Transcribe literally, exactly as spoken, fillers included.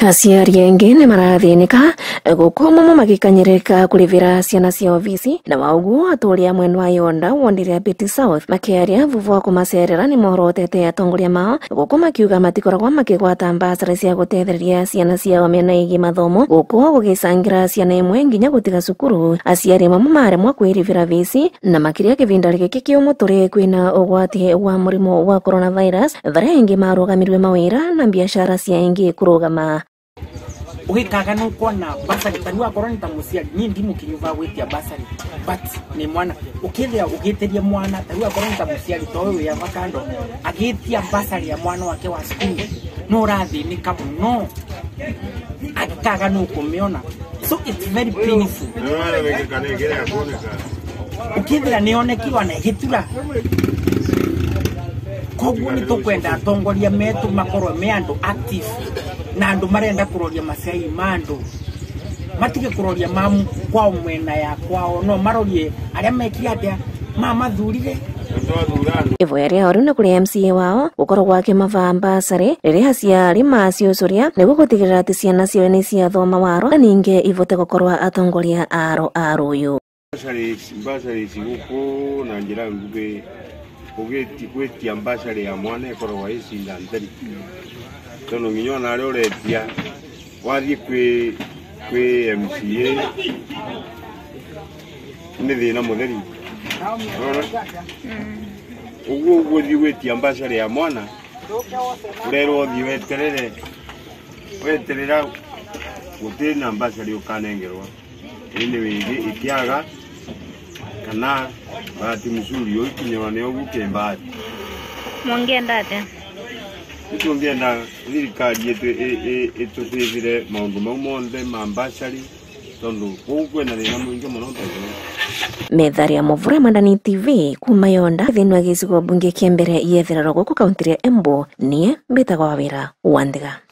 Aciari aingĩ nĩ marathinika gũkũ momo magĩkanyĩrĩka kũrĩhĩra ciana cia obici na wauguo atũria mwena wa Yonda wonire Biti South makĩaria vuvu wa kũmacerera nĩ mohorotete atongoria mao gũkũ makiuga matikoragwo makĩgwata mbasarĩ cia gũteithĩrĩria ciana ciao mĩena ĩgiĩ mathomo gũkũ gũgĩcangĩra ciana imwe nginya gũtiga cukuru. Aciari mamwe maremwo kwĩrĩhĩra bici na makĩria kĩvinda gĩkĩ kĩũmũ tũrĩ kwĩna ũgwati wa mũrimũ wa coronavirus varia aingĩ marũgamirwe mawĩra na biashara cia aingĩ kũrũgama. Ukikaga no kuona basari tarua koroni ta muciari ni ndimu kinyuva gwitia basari but ni mwana ukithia ugiteria mwana tarua koroni ta muciari to wewe avakando agitia basari ya mwana wake wa skulu no rathi ni kamu no akikaga no kumiona so it's very painful ukithia nionekirwa na gitura koguo ni tukwenda atongoria metu makorwo me andu active na andu marenda kuroria masai mandu matige kuroria mamu kwao mwena ya kwao no marorie aria mekire atia mama thurire ivoya ria oru na kuri M C A wao gukorwo gwake mavamba sare riria aciari maciucuria niguo gutigirira ati ciana ciao ni ciathoma waro na ninge ivote gukorwa atongoria aro aruyu basari basari ciguku na njira ngugi ugeti gwetia basari ya mwana ikorwo icinda nderi tono nginyo na rero retia wathi kwi kwi M C A ni thina mutheri uguo uguo thiwetia ambassador ya mwana urero thi weterere weterera gutina ambassador ukanengerwa indi wigi ikiaga kana bati musuri ukinyewa ne ugukemba mwongenda ate Tungenda thirikari yetu itutithire maundu mau monthe ma mbasari tondu gũkũ na thĩna mũingĩ mũno Methari ya Movura Mandani T V kuma Yonda thĩinĩ wa gĩcigo bunge kĩa mbere yetherero gũkũ kaunti ya Embu niĩ mbĩtagwo Wawĩra Wandiga.